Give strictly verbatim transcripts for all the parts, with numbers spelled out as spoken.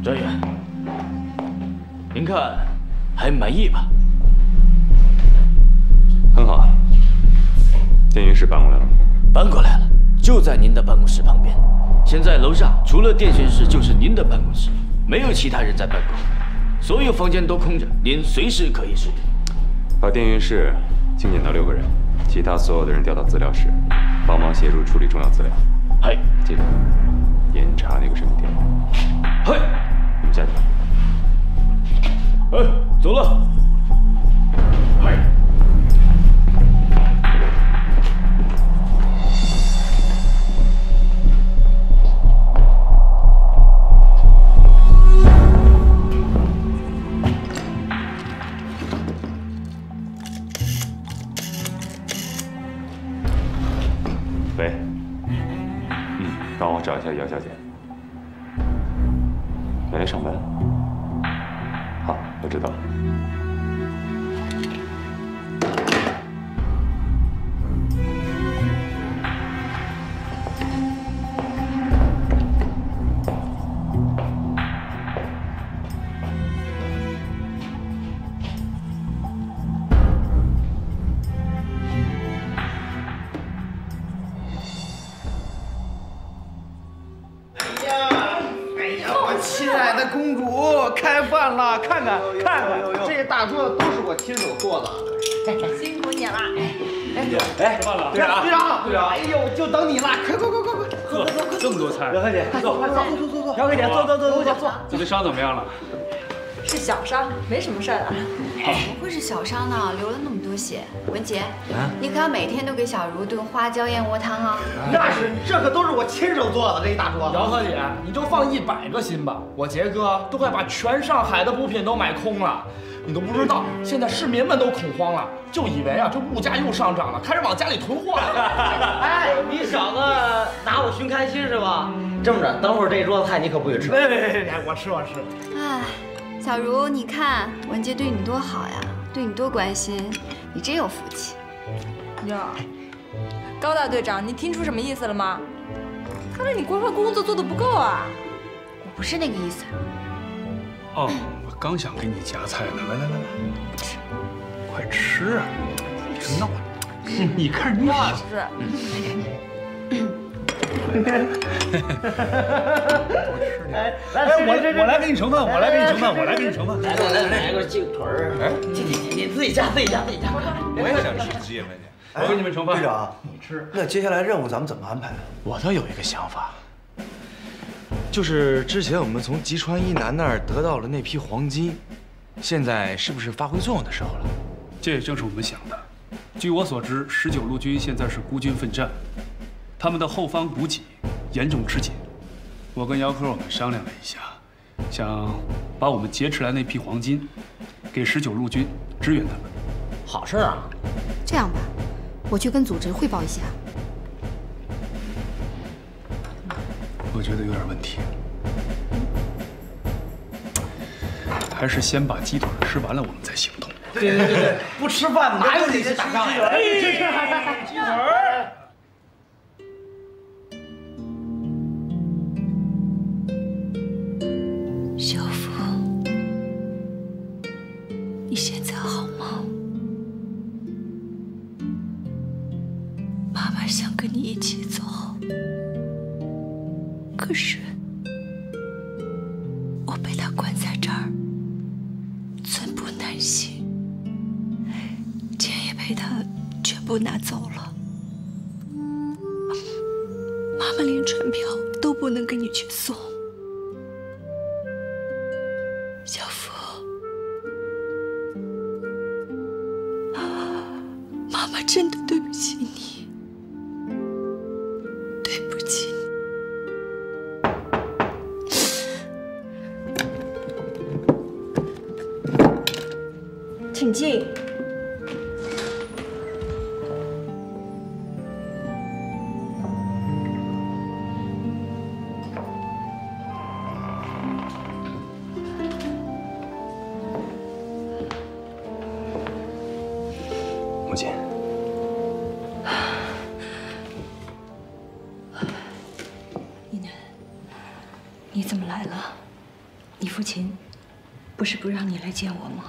专员，您看还满意吧？ 很好。电讯室搬过来了吗？ 搬过来了，就在您的办公室旁边。现在楼上除了电讯室就是您的办公室，没有其他人在办公，所有房间都空着，您随时可以使用。 把电讯室精简到六个人，其他所有的人调到资料室，帮忙协助处理重要资料。 嗨， 记住，严查那个神秘店。 嗨， 你们下去吧。 哎，走了。嗨。 喂，嗯，帮我找一下姚小姐。来上班。好，我知道了。 公主开饭了，看看看看，这大桌子都是我亲手做的， 辛苦你了。 哎哎，吃饭了，队长队长队长，哎呦，就等你了，快快快快快， 呵，这么多菜， 姚小姐，坐坐坐坐坐坐，姚小姐，坐坐坐坐坐。 你的伤怎么样了？ 是小伤，没什么事儿了。 不会是小伤呢，流了那么多血。文杰，你可要每天都给小茹炖花椒燕窝汤啊！ 那是，这可都是我亲手做的，这一大桌子。 姚小姐，你就放一百个心吧，我杰哥都快把全上海的补品都买空了。你都不知道，现在市民们都恐慌了，就以为啊这物价又上涨了，开始往家里囤货了。 哎，你小子拿我寻开心是吧？这么着，等会儿这一桌子菜你可不许吃。 别别别别，我吃我吃。 哎，小茹，你看文杰对你多好呀，对你多关心，你真有福气。 哟，高大队长，你听出什么意思了吗？看来你官方工作做的不够啊。 我不是那个意思。 哦，我刚想给你夹菜呢，来来来来，吃，快吃啊！别闹了，你看人家是。 哎， 来，我我来给你盛饭，我来给你盛饭，我来给你盛饭。 来来来来个鸡腿儿，哎，你你你自己夹自己夹自己夹。 我也想吃鸡，文姐。 我给你们盛饭。 队长，你吃。那接下来任务咱们怎么安排？ 我倒有一个想法，就是之前我们从吉川一男那儿得到了那批黄金，现在是不是发挥作用的时候了？ 这也正是我们想的。据我所知，十九路军现在是孤军奋战，他们的后方补给严重吃紧。我跟姚科我们商量了一下，想把我们劫持来那批黄金给十九路军支援他们。 好事啊！ 这样吧，我去跟组织汇报一下。 我觉得有点问题，还是先把鸡腿吃完了，我们再行动。 对对对对，不吃饭哪有力气打仗呀？ 鸡腿儿。 小福，你现在好吗？妈妈想跟你一起走，可是我被他关在这儿，寸步难行，钱也被他全部拿走了，妈妈连船票都不能跟你去送。小福，妈妈真的对不起你，对不起你。请进。 母亲， 一楠，你怎么来了？ 你父亲不是不让你来见我吗？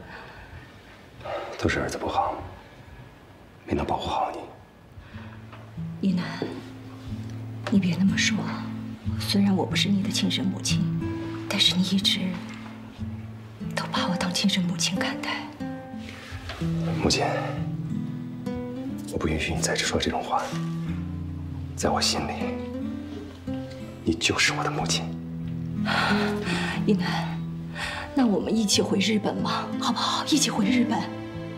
都是儿子不好，没能保护好你。 一楠，你别那么说。虽然我不是你的亲生母亲，但是你一直都把我当亲生母亲看待。 母亲，我不允许你再说这种话。在我心里，你就是我的母亲。 一楠，那我们一起回日本吧，好不好？一起回日本。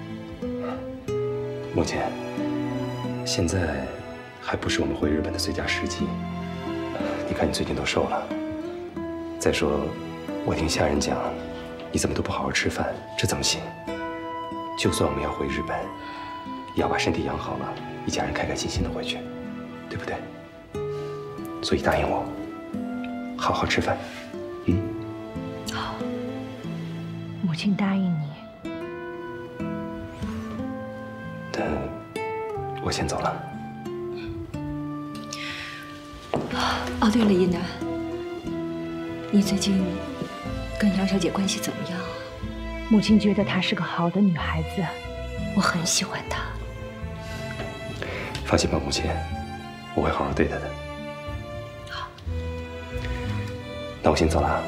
母亲，现在还不是我们回日本的最佳时机。你看你最近都瘦了。再说，我听下人讲，你怎么都不好好吃饭，这怎么行？就算我们要回日本，也要把身体养好了，一家人开开心心的回去，对不对？所以答应我，好好吃饭。嗯。 好，母亲答应你。 但我先走了。 哦，对了，一楠，你最近跟杨小姐关系怎么样？母亲觉得她是个好的女孩子，我很喜欢她。 放心吧，母亲，我会好好对她的。 好， 那我先走了啊。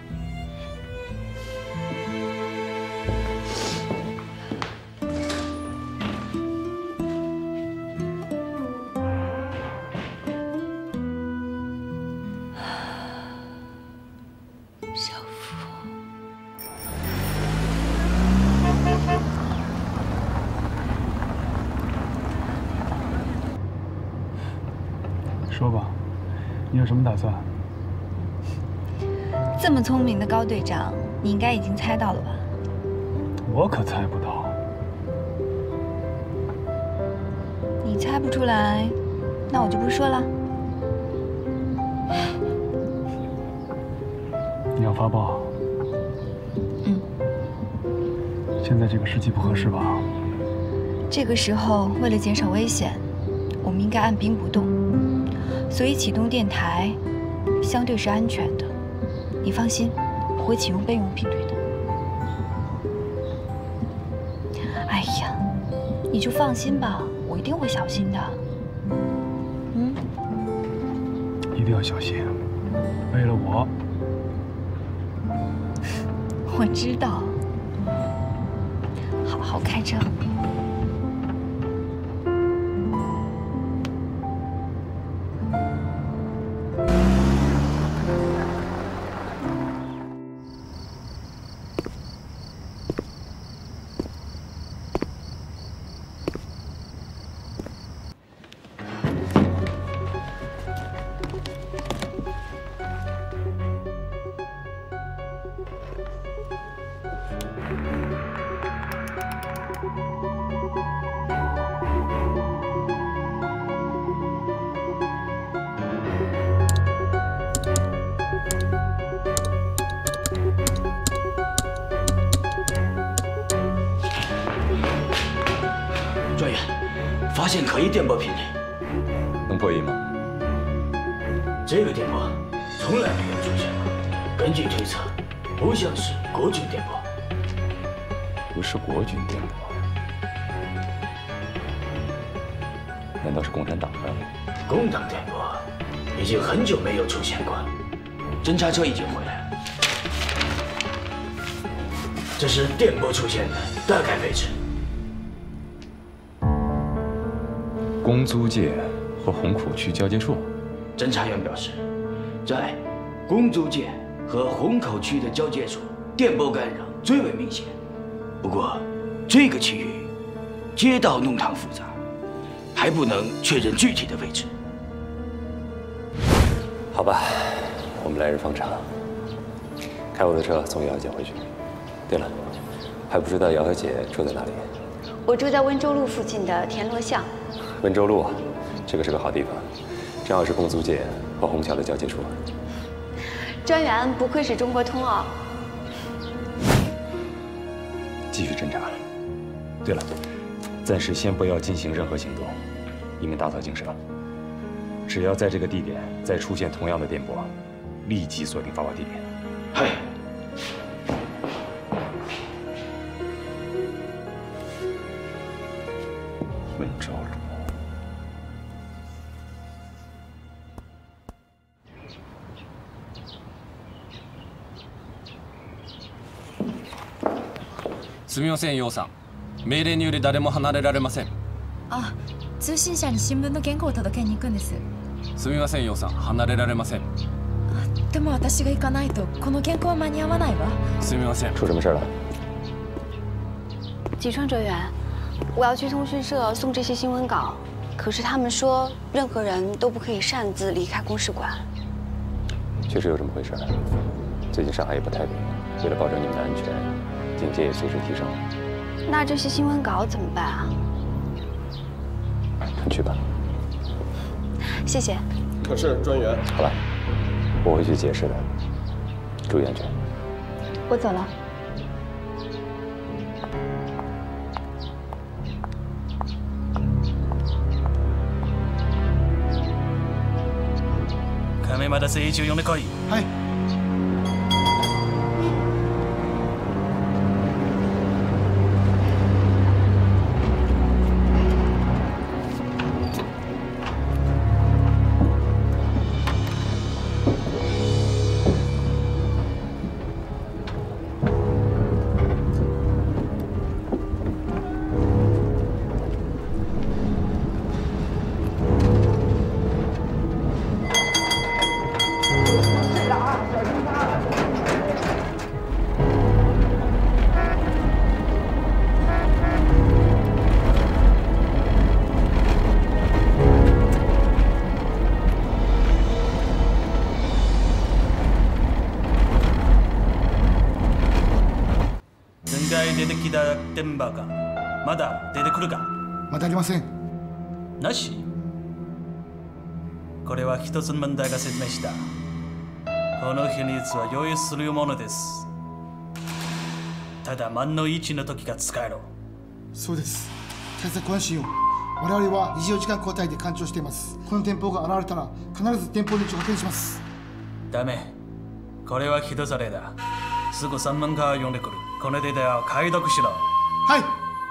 说吧，你有什么打算？ 这么聪明的高队长，你应该已经猜到了吧？ 我可猜不到。 你猜不出来，那我就不说了。 你要发报？ 嗯。 现在这个时机不合适吧？ 这个时候，为了减少危险，我们应该按兵不动。所以启动电台，相对是安全的。你放心，我会启用备用频率的。哎呀，你就放心吧，我一定会小心的。嗯， 一定要小心，为了我。 我知道，好好开车。 专员，发现可疑电波频率， 能破译吗？ 这个电波从来没有出现过，根据推测，不像是国军电波。 不是国军电波，难道是共产党的？ 共党电波已经很久没有出现过，侦察车已经回来了。这是电波出现的大概位置。 公租界和虹口区交界处。 侦查员表示，在公租界和虹口区的交界处，电波干扰最为明显。不过，这个区域街道弄堂复杂，还不能确认具体的位置。 好吧，我们来日方长，开我的车送姚小姐回去。对了，还不知道姚小姐住在哪里？ 我住在温州路附近的田螺巷。 温州路，这个是个好地方，正好是公租界和虹桥的交界处。 专员不愧是中国通哦。 继续侦查。对了，暂时先不要进行任何行动，以免打草惊蛇。只要在这个地点再出现同样的电波，立即锁定发报地点。 嗨。 温昭如。 すみません、陽さん。命令により誰も離れられません。 あ、通信社に新聞の原稿を届けに行くんです。 すみません、陽さん。離れられません。 でも私が行かないとこの原稿は間に合わないわ。 すみません。 出什么事了？ 吉川哲远，我要去通讯社送这些新闻稿，可是他们说任何人都不可以擅自离开公使馆。 确实有这么回事。最近上海也不太平，为了保证你们的安全。 警戒也随时提升。 那这些新闻稿怎么办啊？ 你去吧。 谢谢。 可是专员， 好了，我会去解释的，注意安全。 我走了。 亀又誠一を呼んでこい。はい。 出てきたテンバーかまだ出てくるかまだありませんなしこれは一つの問題が説明したこの秘密は用意するものですただ万の一の時が使えろそうです対策安心を我々はにじゅうよじかん交代で干潮していますこの電報が現れたら必ず電報の位置を確認しますダメこれは人されだすぐ専門家を呼んでくるこのデータを解読しろはい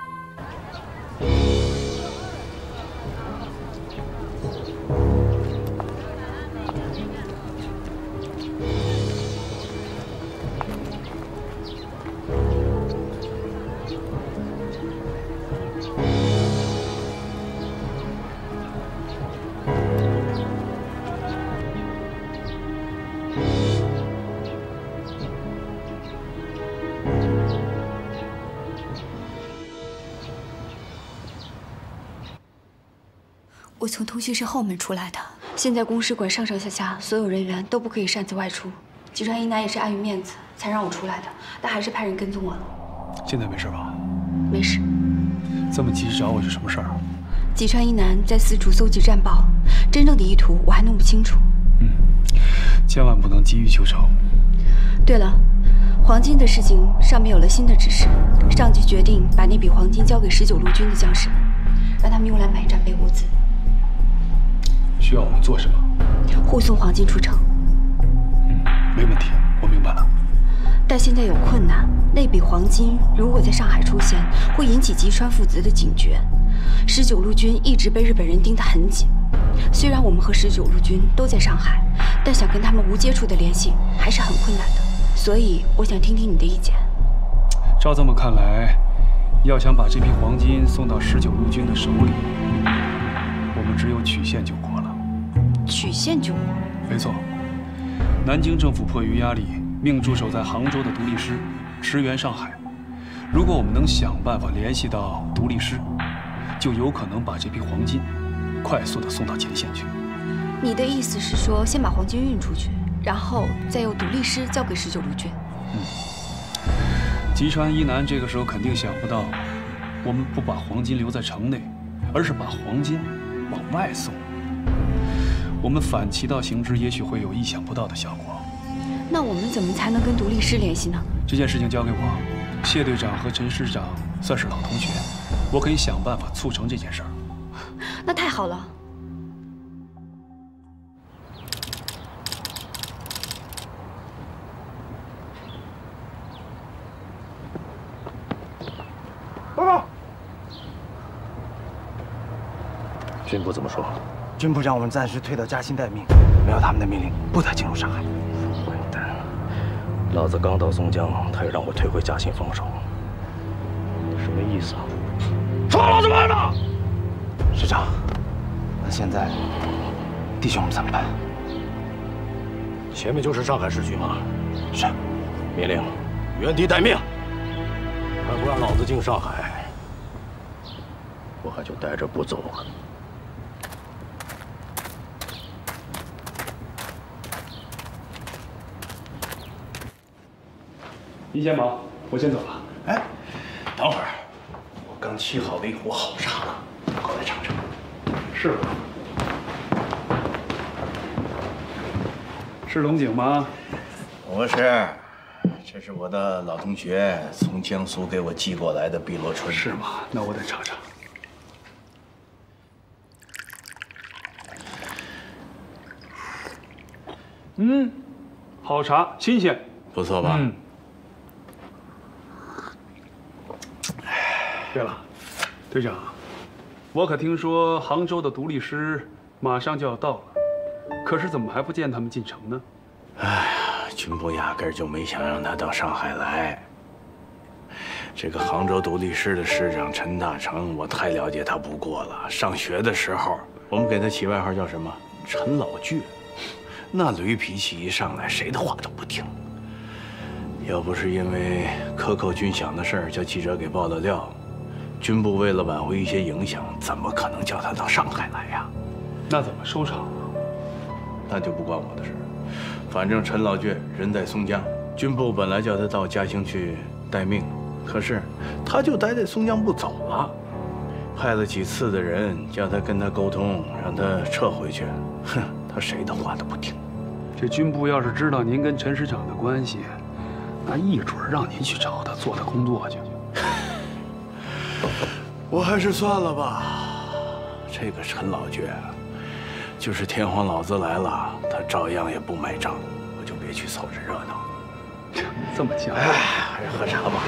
我从通讯室后门出来的。现在公使馆上上下下所有人员都不可以擅自外出。吉川一男也是碍于面子才让我出来的，但还是派人跟踪我了。 现在没事吧？ 没事。 这么急着找我是什么事儿？ 吉川一男在四处搜集战报，真正的意图我还弄不清楚。 嗯，千万不能急于求成。 对了，黄金的事情上面有了新的指示，上级决定把那笔黄金交给十九路军的将士们，让他们用来买战备物资。 需要我们做什么？ 护送黄金出城。 嗯，没问题，我明白了。 但现在有困难，那笔黄金如果在上海出现，会引起吉川父子的警觉。十九路军一直被日本人盯得很紧，虽然我们和十九路军都在上海，但想跟他们无接触的联系还是很困难的。所以我想听听你的意见。 照这么看来，要想把这批黄金送到十九路军的手里，我们只有曲线救国了。 曲线救国， 没错。南京政府迫于压力，命驻守在杭州的独立师驰援上海。如果我们能想办法联系到独立师，就有可能把这批黄金快速的送到前线去。 你的意思是说，先把黄金运出去，然后再由独立师交给十九路军？ 嗯。吉川一男这个时候肯定想不到，我们不把黄金留在城内，而是把黄金往外送。 我们反其道行之，也许会有意想不到的效果。 那我们怎么才能跟独立师联系呢？ 这件事情交给我，谢队长和陈师长算是老同学，我可以想办法促成这件事儿。 那太好了。 军部怎么说？ 军部让我们暂时退到嘉兴待命，没有他们的命令，不得进入上海。 混蛋！老子刚到松江，他又让我退回嘉兴防守，什么意思啊？ 说老子完了！师长，那现在弟兄们怎么办？ 前面就是上海市局嘛。 是。 命令，原地待命。他不让老子进上海，我还就待着不走了。 您先忙，我先走了。 哎，等会儿，我刚沏好了一壶好茶，过来尝尝。 是吗？是龙井吗？ 不是，这是我的老同学从江苏给我寄过来的碧螺春。 是吗？那我得尝尝。嗯，好茶，新鲜， 不错吧？ 嗯。对了，队长，我可听说杭州的独立师马上就要到了，可是怎么还不见他们进城呢？ 哎呀，军部压根儿就没想让他到上海来。这个杭州独立师的师长陈大成，我太了解他不过了。上学的时候，我们给他起外号叫什么？陈老倔。那驴脾气一上来，谁的话都不听。要不是因为克扣军饷的事儿叫记者给爆了料，军部为了挽回一些影响，怎么可能叫他到上海来呀？ 那怎么收场啊？ 那就不关我的事。反正陈老倔人在松江，军部本来叫他到嘉兴去待命，可是他就待在松江不走了。派了几次的人叫他跟他沟通，让他撤回去。哼，他谁的话都不听。 这军部要是知道您跟陈师长的关系，那一准让您去找他做他工作去。 我还是算了吧。这个陈老倔，就是天皇老子来了，他照样也不买账。我就别去凑这热闹。 这么讲， 哎，还是喝茶吧。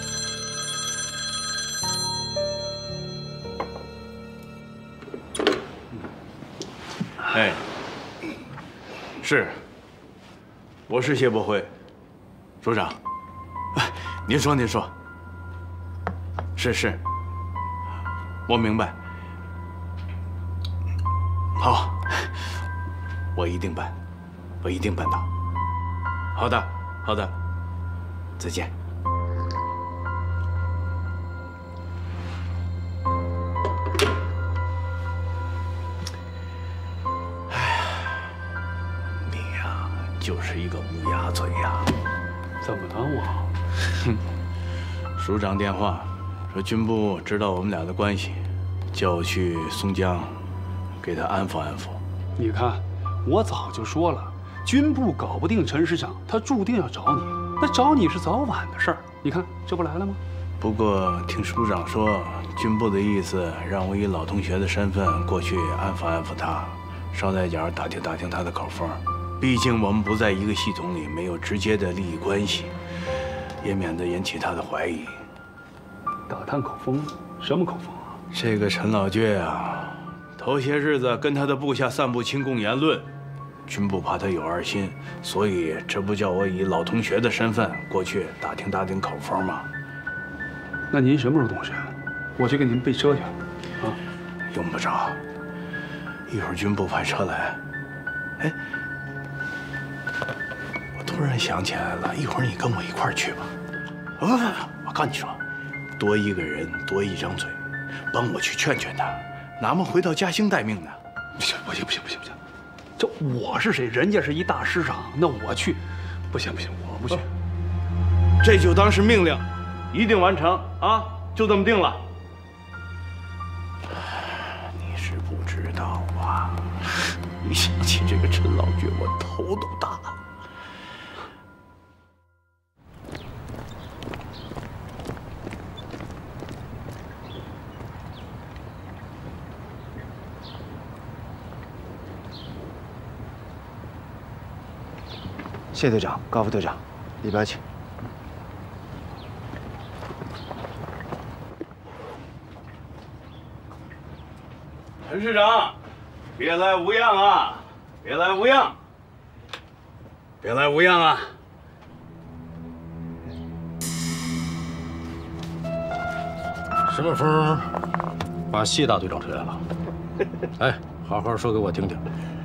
哎，是，我是谢伯辉，首长。哎，您说，您说。是是，我明白。好，我一定办，我一定办到。好的，好的，再见。就是一个乌鸦嘴呀！ 怎么了我？ 哼，署长电话说军部知道我们俩的关系，叫我去松江给他安抚安抚。 你看，我早就说了，军部搞不定陈师长，他注定要找你。那找你是早晚的事儿。你看，这不来了吗？ 不过听署长说，军部的意思让我以老同学的身份过去安抚安抚他，捎带脚打听打听他的口风。毕竟我们不在一个系统里，没有直接的利益关系，也免得引起他的怀疑。 打探口风？什么口风啊？ 这个陈老倔啊，头些日子跟他的部下散布亲共言论，军部怕他有二心，所以这不叫我以老同学的身份过去打听打听口风吗？ 那您什么时候动身？我去给您备车去。啊， 用不着，一会儿军部派车来。哎。突然想起来了，一会儿你跟我一块儿去吧。不不不，我告诉你说，多一个人多一张嘴，帮我去劝劝他，哪么回到嘉兴待命呢？ 不行不行不行不行不行，这我是谁？人家是一大师长，那我去，不行不行，我不去。 这就当是命令，一定完成啊！就这么定了。你是不知道啊，一想起这个陈老倔，我头都大了。 谢队长，高副队长，里边请。 陈师长，别来无恙啊！别来无恙！别来无恙啊！ 什么风把谢大队长吹来了？哎，好好说给我听听。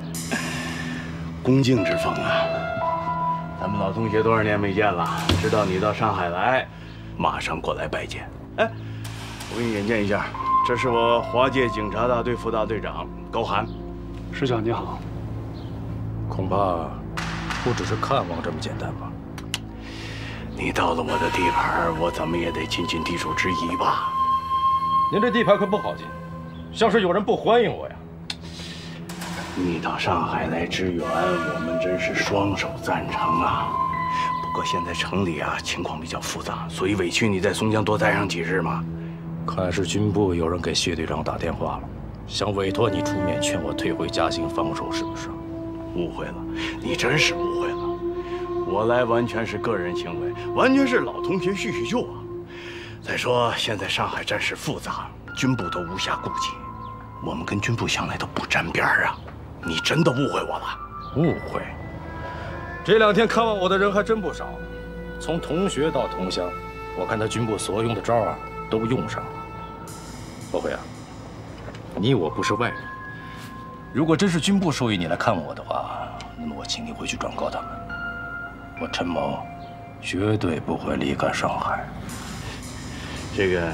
恭敬之风啊！咱们老同学多少年没见了，知道你到上海来，马上过来拜见。哎，我给你引荐一下，这是我华界警察大队副大队长高寒。 师长你好。 恐怕不只是看望这么简单吧？ 你到了我的地盘，我怎么也得尽尽地主之谊吧？ 您这地盘可不好进，像是有人不欢迎我呀。 你到上海来支援，我们真是双手赞成啊。不过现在城里啊情况比较复杂，所以委屈你在松江多待上几日嘛。 看是军部有人给谢队长打电话了，想委托你出面劝我退回嘉兴防守，是不是？ 误会了，你真是误会了。我来完全是个人行为，完全是老同学叙叙旧啊。再说现在上海战事复杂，军部都无暇顾及，我们跟军部向来都不沾边啊。你真的误会我了？ 误会？这两天看望我的人还真不少，从同学到同乡，我看他军部所用的招啊都用上了。伯辉啊，你我不是外人。如果真是军部授意你来看我的话，那么我请你回去转告他们，我陈某绝对不会离开上海。 这个，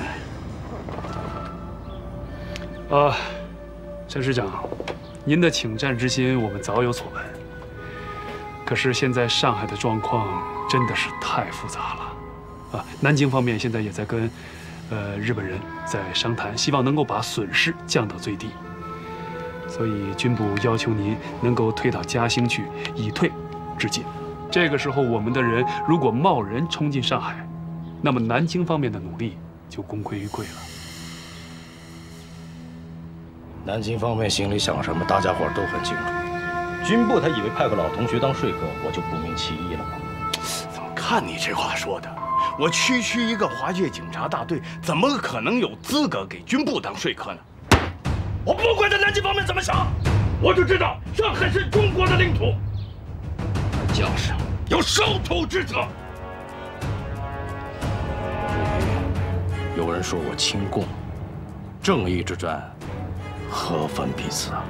啊，陈师长，您的请战之心我们早有所闻。可是现在上海的状况真的是太复杂了，啊，南京方面现在也在跟，呃，日本人在商谈，希望能够把损失降到最低。所以军部要求您能够退到嘉兴去，以退制进。这个时候，我们的人如果贸然冲进上海，那么南京方面的努力就功亏一篑了。 南京方面心里想什么，大家伙都很清楚。军部他以为派个老同学当说客，我就不明其意了吗？ 怎么看你这话说的？我区区一个华界警察大队，怎么可能有资格给军部当说客呢？ 我不管在南京方面怎么想，我就知道上海是中国的领土，而将士有守土之责。至于有人说我亲共，正义之战何分彼此啊？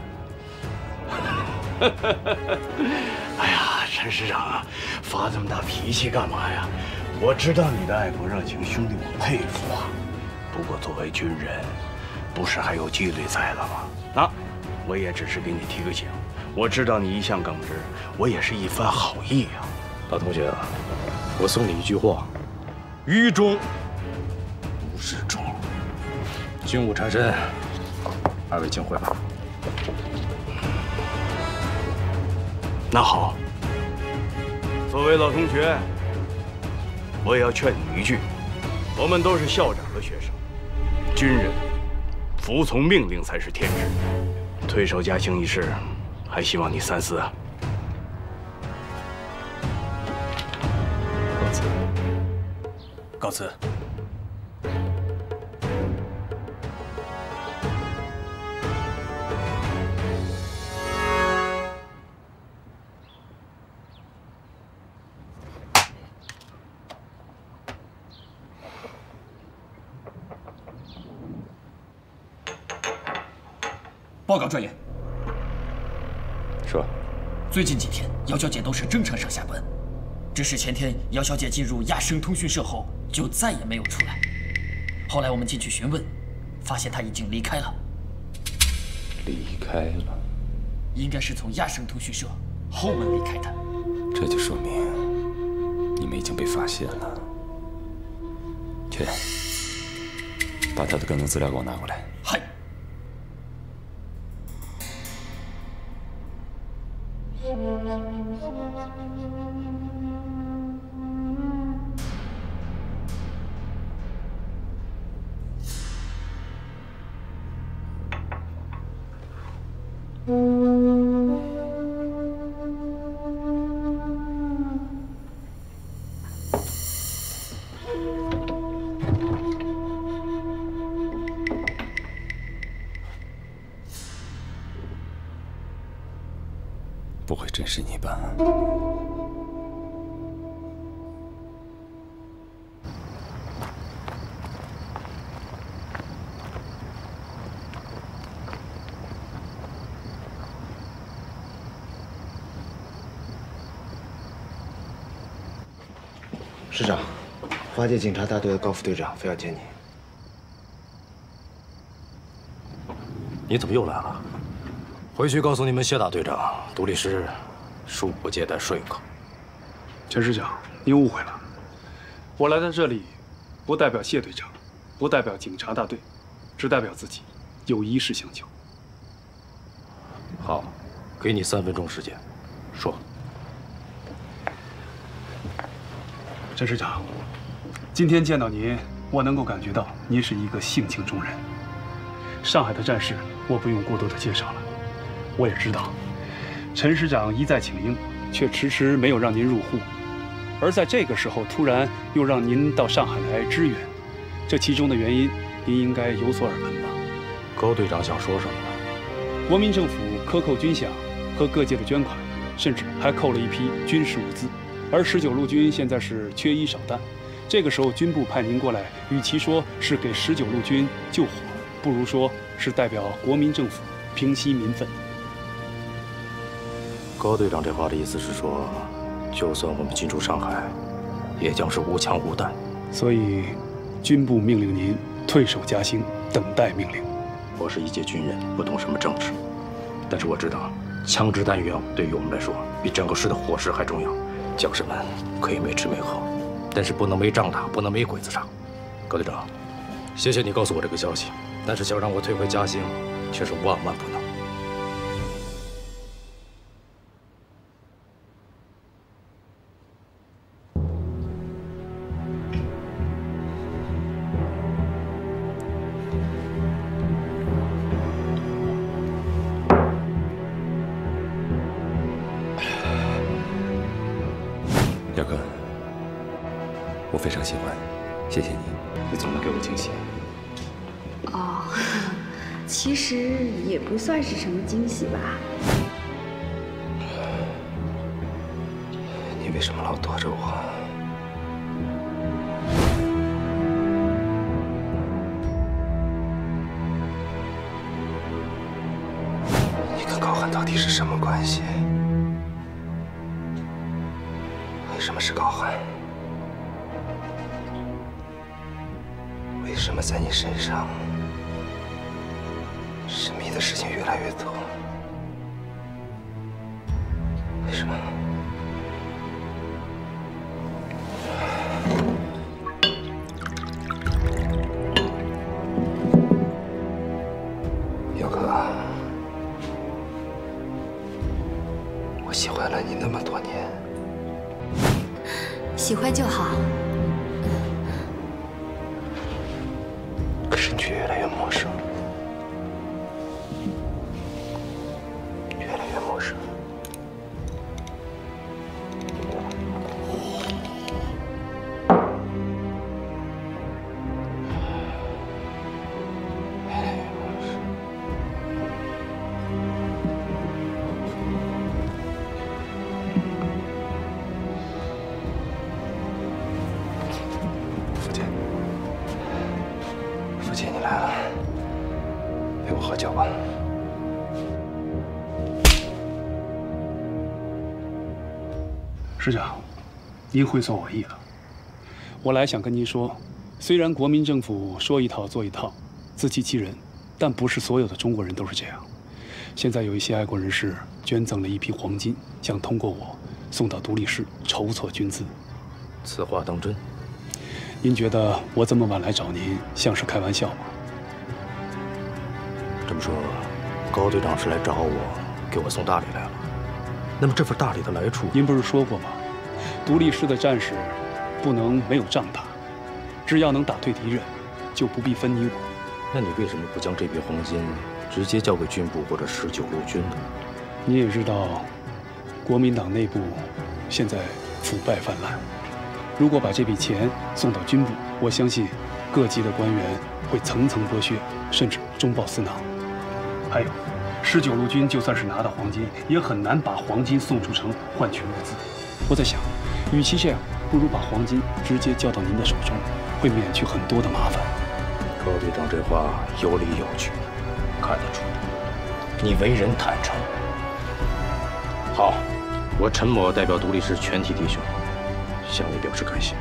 哎呀，陈师长啊，发这么大脾气干嘛呀？我知道你的爱国热情，兄弟我佩服啊。不过作为军人，不是还有纪律在了吗？啊，我也只是给你提个醒。我知道你一向耿直，我也是一番好意啊。 老同学啊，我送你一句话：于中无事中。军务缠身，二位请回吧。 那好，作为老同学，我也要劝你一句：我们都是校长的学生，军人服从命令才是天职。退守嘉兴一事，还希望你三思啊。 告辞。 告辞。 报告专员， 说， 最近几天姚小姐都是正常上下班，只是前天姚小姐进入亚声通讯社后就再也没有出来。后来我们进去询问，发现她已经离开了。 离开了？ 应该是从亚声通讯社后门离开的。 这就说明你们已经被发现了。去，把他的跟踪资料给我拿过来。 嗨。 不会真是你吧？ 师长，花界警察大队的高副队长非要见你。 你怎么又来了？回去告诉你们谢大队长，杜律师恕不接待说客。 陈师长，您误会了，我来到这里，不代表谢队长，不代表警察大队，只代表自己，有一事相求。 好，给你三分钟时间，说。 陈师长，今天见到您，我能够感觉到您是一个性情中人。上海的战事，我不用过多的介绍了。我也知道，陈师长一再请缨，却迟迟没有让您入沪，而在这个时候突然又让您到上海来支援，这其中的原因，您应该有所耳闻吧？ 高队长想说什么呢？ 国民政府克扣军饷和各界的捐款，甚至还扣了一批军事物资。而十九路军现在是缺衣少弹，这个时候军部派您过来，与其说是给十九路军救火，不如说是代表国民政府平息民愤。 高队长这话的意思是说，就算我们进驻上海，也将是无枪无弹。 所以，军部命令您退守嘉兴，等待命令。 我是一介军人，不懂什么政治，但是我知道，枪支弹药对于我们来说，比整个师的伙食还重要。将士们可以没吃没喝，但是不能没仗打，不能没鬼子唱。高队长，谢谢你告诉我这个消息，但是想让我退回嘉兴，却是万万不能。 耀哥，我非常喜欢，谢谢你，你总能给我惊喜。 哦，其实也不算是什么惊喜吧。 你为什么老躲着我？你跟高寒到底是什么关系？为什么是高寒？为什么在你身上，神秘的事情越来越多？为什么？耀哥，我喜欢了你那么多年。 喜欢就好。 可是你却越来越陌生，越来越陌生。父亲，父亲，你来了，陪我喝酒吧。 师长，您会所我意了。我来想跟您说，虽然国民政府说一套做一套，自欺欺人，但不是所有的中国人都是这样。现在有一些爱国人士捐赠了一批黄金，想通过我送到独立室筹措军资。 此话当真？ 您觉得我这么晚来找您，像是开玩笑吗？ 这么说，高队长是来找我，给我送大礼来了。那么这份大礼的来处， 您不是说过吗？独立师的战士不能没有仗打，只要能打退敌人，就不必分你我。 那你为什么不将这笔黄金直接交给军部或者十九路军呢？ 你也知道，国民党内部现在腐败泛滥。如果把这笔钱送到军部，我相信各级的官员会层层剥削，甚至中饱私囊。还有， 十九路军就算是拿到黄金，也很难把黄金送出城换取物资。我在想，与其这样，不如把黄金直接交到您的手中，会免去很多的麻烦。 高队长这话有理有据，看得出你为人坦诚。好，我陈某代表独立师全体弟兄向你表示感谢。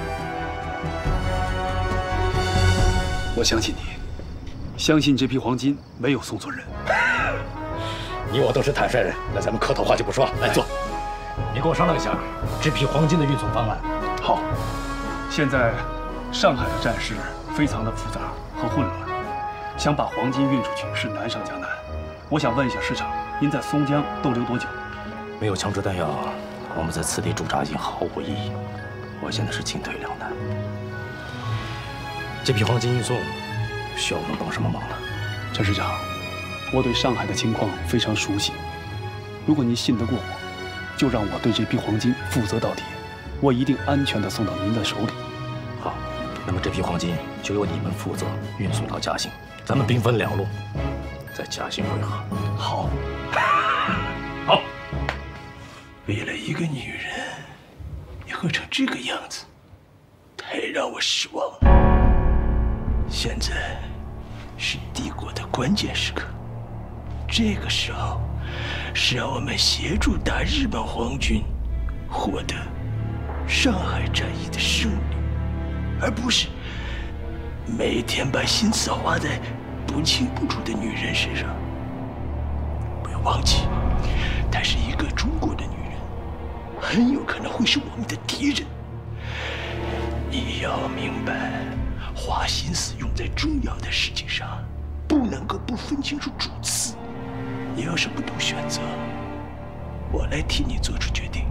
我相信你，相信这批黄金没有送错人。 你我都是坦率人，那咱们客套话就不说，来坐。你跟我商量一下这批黄金的运送方案。 好，现在上海的战事非常的复杂和混乱，想把黄金运出去是难上加难。我想问一下师长，您在松江逗留多久？ 没有枪支弹药，我们在此地驻扎已经毫无意义。我现在是进退两难。这批黄金运送需要我们帮什么忙呢？ 陈师长，我对上海的情况非常熟悉。如果您信得过我，就让我对这批黄金负责到底，我一定安全地送到您的手里。 好，那么这批黄金就由你们负责运送到嘉兴，咱们兵分两路，在嘉兴会合。 好， 好。 为了一个女人，你喝成这个样子，太让我失望了。现在是帝国的关键时刻，这个时候是让我们协助打日本皇军，获得上海战役的胜利，而不是每天把心思花在不清不楚的女人身上。不要忘记，她是一个中国的女人，很有可能会是我们的敌人。你要明白，花心思用在重要的事情上，不能够不分清楚主次。你要是不懂选择，我来替你做出决定。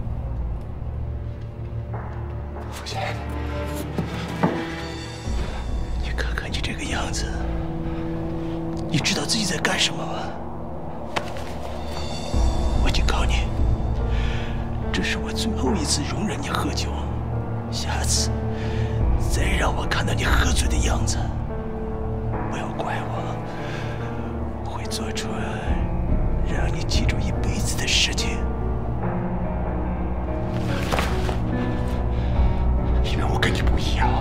父亲， 你看看你这个样子，你知道自己在干什么吗？我警告你，这是我最后一次容忍你喝酒，下次再让我看到你喝醉的样子，不要怪我，会做出让你记住一辈子的事情。因为我跟你不一样。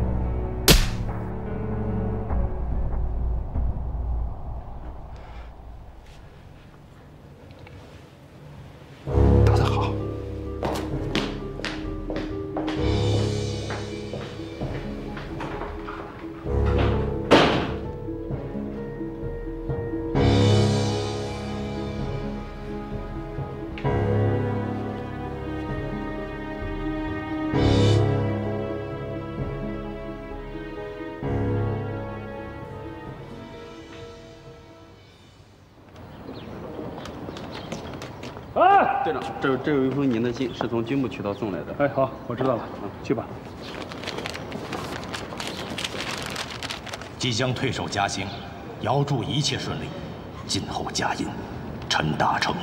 打得好。 哎， 队长，这这有一封您的信，是从军部渠道送来的。 哎，好，我知道了，嗯，去吧。 即将退守嘉兴，遥祝一切顺利，今后佳音，陈大成。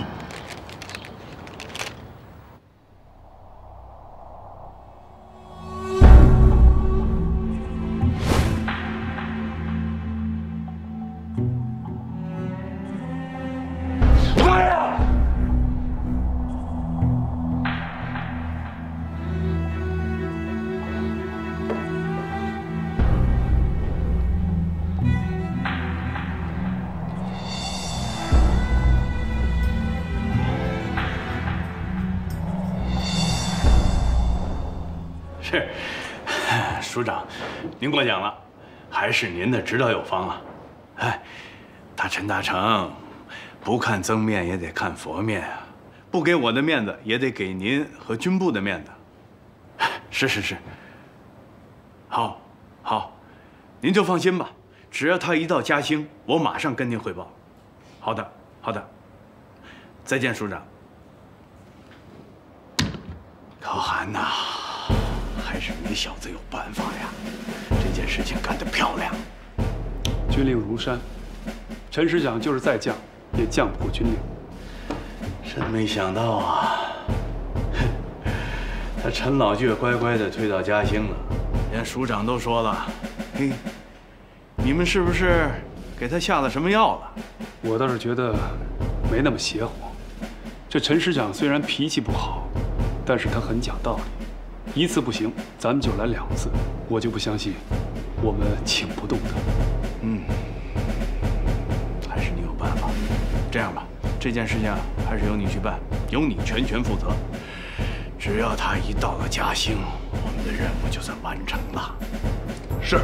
是，署长，您过奖了，还是您的指导有方啊。哎，他陈大成，不看僧面也得看佛面啊，不给我的面子，也得给您和军部的面子。是是是，好，好，您就放心吧，只要他一到嘉兴，我马上跟您汇报。好的，好的，再见，署长。高寒呐。还是你小子有办法呀！这件事情干得漂亮。 军令如山，陈师长就是再犟，也犟不过军令。 真没想到啊！他陈老倔乖乖的退到嘉兴了，连署长都说了：“嘿，你们是不是给他下了什么药了？” 我倒是觉得没那么邪乎。这陈师长虽然脾气不好，但是他很讲道理。一次不行，咱们就来两次。我就不相信我们请不动他。 嗯，还是你有办法。这样吧，这件事情啊，还是由你去办，由你全权负责。只要他一到了嘉兴，我们的任务就算完成了。 是。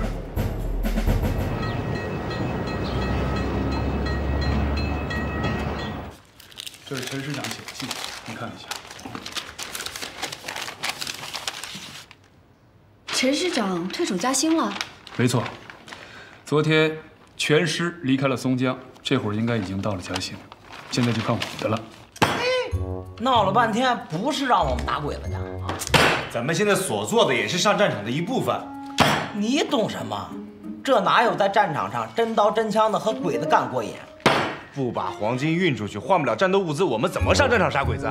这是陈师长写的信，你看一下。 陈师长退守嘉兴了？ 没错，昨天全师离开了松江，这会儿应该已经到了嘉兴，现在就看我们的了。 闹了半天，不是让我们打鬼子去啊！ 咱们现在所做的也是上战场的一部分。 你懂什么？这哪有在战场上真刀真枪的和鬼子干过瘾？ 不把黄金运出去，换不了战斗物资，我们怎么上战场杀鬼子？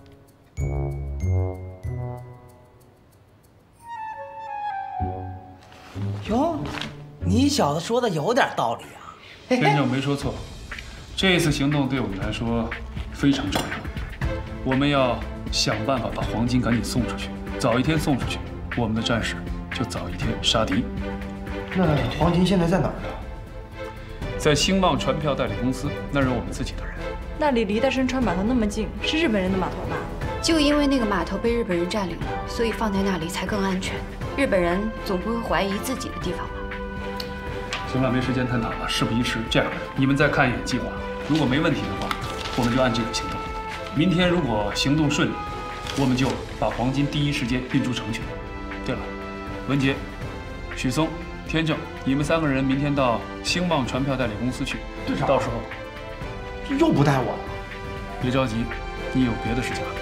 哟，你小子说的有点道理啊！ 先生没说错，这次行动对我们来说非常重要。我们要想办法把黄金赶紧送出去，早一天送出去，我们的战士就早一天杀敌。 那黄金现在在哪儿呢？ 在兴旺船票代理公司，那是我们自己的人。 那里离大深川码头那么近，是日本人的码头吧？ 就因为那个码头被日本人占领了，所以放在那里才更安全。日本人总不会怀疑自己的地方吧？ 行了，没时间探讨了，事不宜迟。这样，你们再看一眼计划，如果没问题的话，我们就按这个行动。明天如果行动顺利，我们就把黄金第一时间运出城去。对了，文杰、许嵩、天正，你们三个人明天到兴旺船票代理公司去。 队长， 到时候又不带我了。 别着急，你有别的事情安排。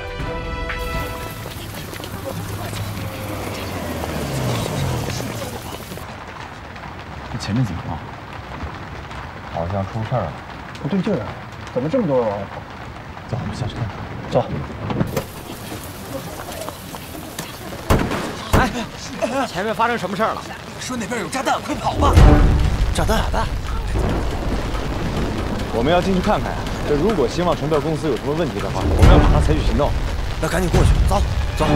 这前面怎么了？好像出事儿了。不对劲儿啊！怎么这么多人往外跑？走，我们下去看看。走。 哎，前面发生什么事儿了？ 说那边有炸弹，快跑吧！ 炸弹，炸弹！ 我们要进去看看呀。这如果兴旺船票公司有什么问题的话，我们要马上采取行动。 那赶紧过去，走走。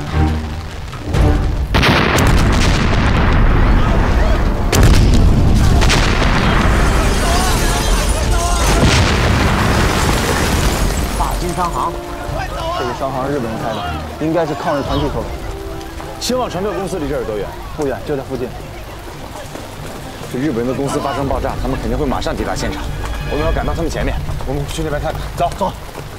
大金商行， 这个商行是日本人开的，应该是抗日团体所为。兴旺船票公司离这儿有多远？不远，就在附近。这日本人的公司发生爆炸，他们肯定会马上抵达现场。我们要赶到他们前面，我们去那边看看。走走。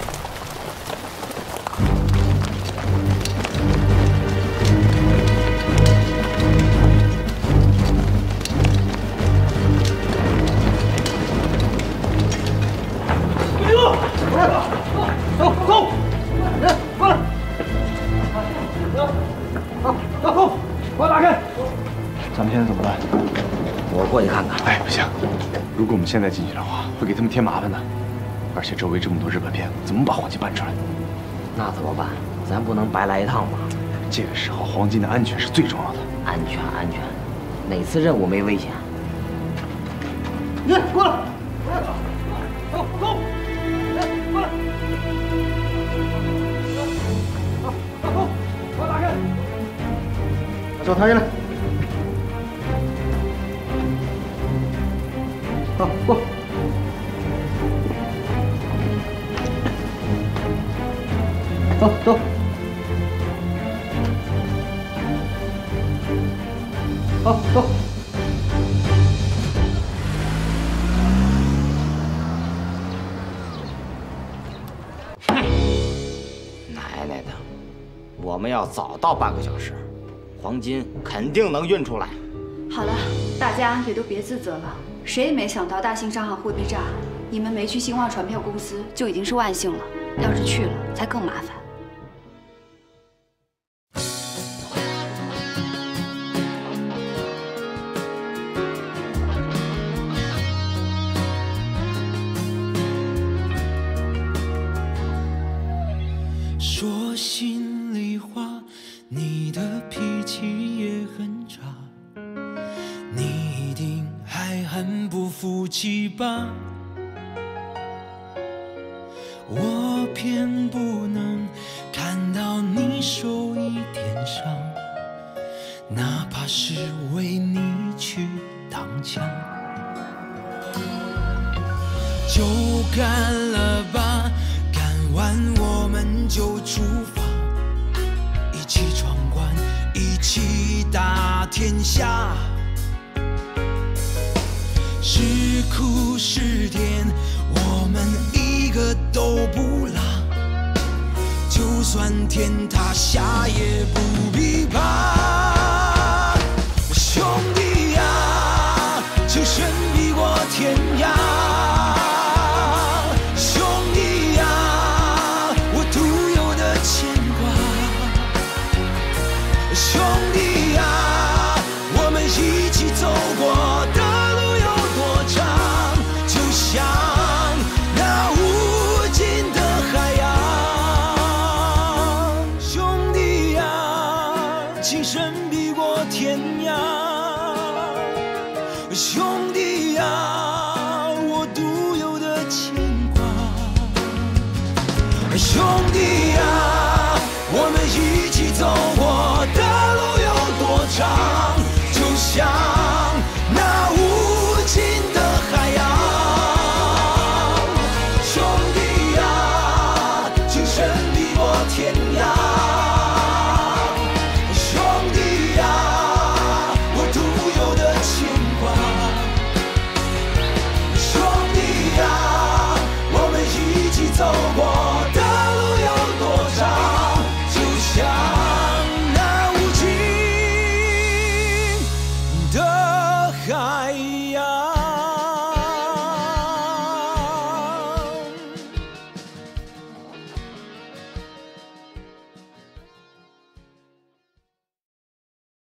走走，人过来，走走走，把我打开。 咱们现在怎么办？ 我过去看看。 哎，不行，如果我们现在进去的话，会给他们添麻烦的。而且周围这么多日本兵，怎么把黄金搬出来？ 那怎么办？咱不能白来一趟吧？ 这个时候，黄金的安全是最重要的。 安全，安全。哪次任务没危险？ 你过来，走走，来过来。走走走，把我打开。把手抬起来。好，过。走走。好，走。 奶奶的，我们要早到半个小时，黄金肯定能运出来。 好了，大家也都别自责了。谁也没想到大兴商行会被炸，你们没去兴旺船票公司就已经是万幸了，要是去了才更麻烦。 说心里话，你的脾气也很差，你一定还很不服气吧？ 我偏不能看到你受一点伤，哪怕是为你去挡枪。就干了吧，干完我们就出发，一起闯关，一起打天下。是苦是甜，我们一个都不落，就算天塌下也不必怕。兄弟呀，情深比过天涯。兄弟呀，我独有的牵挂。兄弟呀，我们一起走过的路有多长，就像那无尽的海洋。兄弟呀，情深比过天涯。兄弟呀，我独有的牵挂。兄弟呀，我们一起走过的路有多长，就像